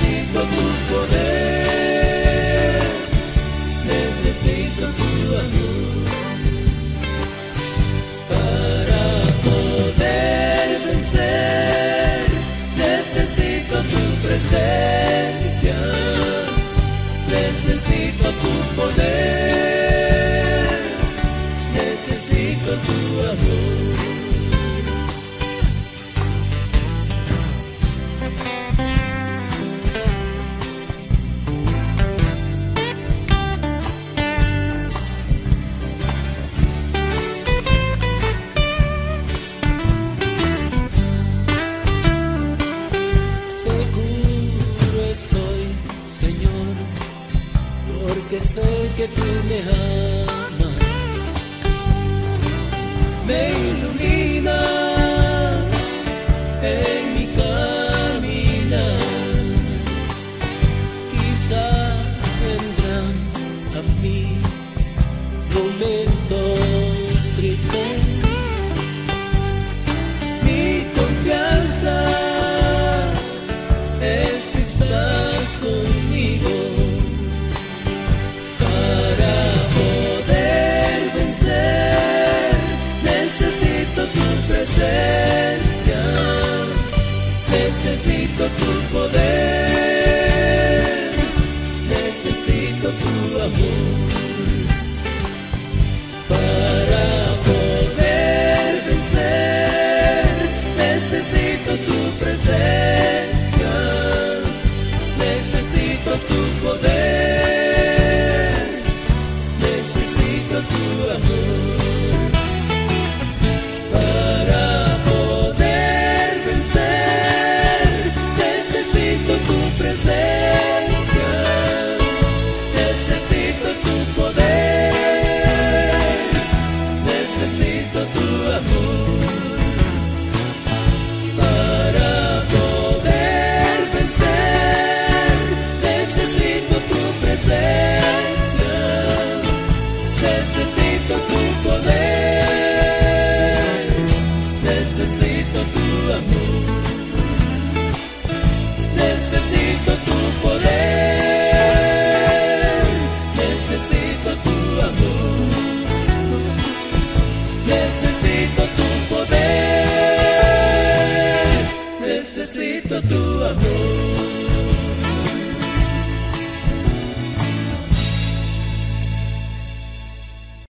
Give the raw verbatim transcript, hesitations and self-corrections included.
necesito tu poder, necesito tu amor para poder vencer. Necesito tu presencia, necesito tu poder, necesito tu amor. Porque sé que tú me amas, me iluminas en mi caminar. Quizás vendrán a mí momentos tristes, mi confianza es que estás conmigo. Necesito tu poder, necesito tu amor para poder vencer. Necesito tu presencia, necesito tu poder, necesito tu amor. Necesito tu amor.